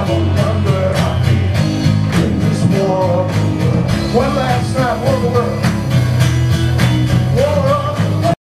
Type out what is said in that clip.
time I wonder in this war of the world. One last time, war of the world.